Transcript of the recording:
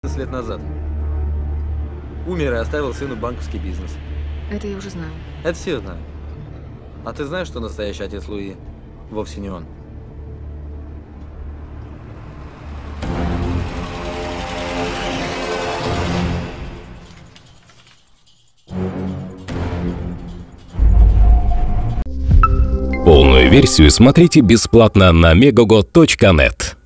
лет назад. Умер и оставил сыну банковский бизнес. Это я уже знаю. Это все знают. А ты знаешь, что настоящий отец Луи вовсе не он? Полную версию смотрите бесплатно на megogo.net.